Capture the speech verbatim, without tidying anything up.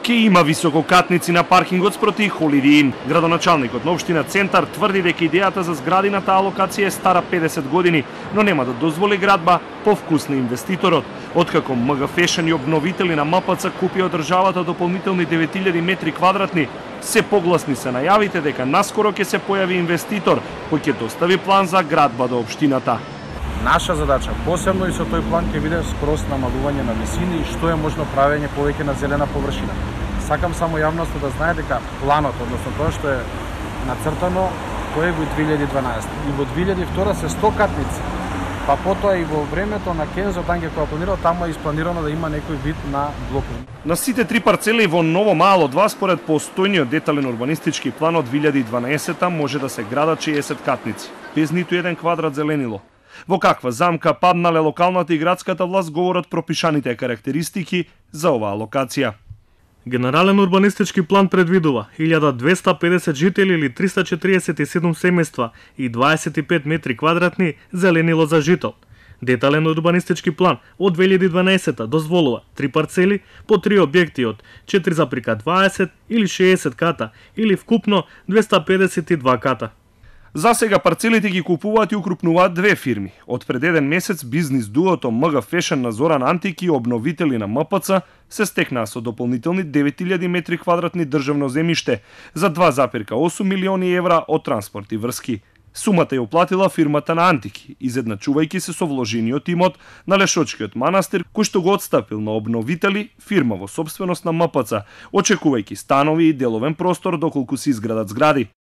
Ке има висококатници на паркингот спроти Holiday Inn. Градоначалникот на општина Центар тврди дека идејата за згради на таа локација е стара педесет години, но нема да дозволи градба по вкус на инвеститорот. Откако М Г Fashion и обновители на М П Ц купија од државата дополнителни девет илјади метри квадратни, се погласни се најавите дека наскоро ќе се појави инвеститор кој ќе достави план за градба до општината. Наша задача, посебно и со тој план, ќе биде скроз намалување на висини и што е можно правење повеќе на зелена површина. Сакам само јавноста да знае дека планот, односно тоа што е нацртано, тој е во две илјади и дванаесета. И во две илјади и втора се сто катници. Па потоа и во времето на Кензо Танге која планирал, таму е испланирано да има некој вид на блокови. На сите три парцели во Ново Мало два според постојниот детален урбанистички план од две илјади и дванаесета може да се градат шеесет катници, без ниту еден квадрат зеленило. Во каква замка паднале локалната и градската власт говорат пропишаните карактеристики за оваа локација. Генерален урбанистички план предвидува илјада двеста педесет жители или триста четириесет и седум семејства и дваесет и пет метри квадратни зеленило за жител. Детален урбанистички план од две илјади и дванаесета дозволува три парцели по три објекти од четири запирка дваесет или шеесет ката или вкупно двеста педесет и два ката. За сега парцелите ги купуваат и укрупнуваат две фирми. Од пред еден месец бизнис дуото М Г Fashion на Зоран Антик и обновители на М П Ц се стекнаа со дополнителни девет илјади метри квадратни државно земјиште за два запирка осум милиони евра од транспорт и врски. Сумата ја уплатила фирмата на Антики, изедначувајќи се со вложениот имот на Лешочкиот манастир, кој што го отстапил на обновители, фирма во собственост на М П Ц, очекувајќи станови и деловен простор доколку се изградат згради.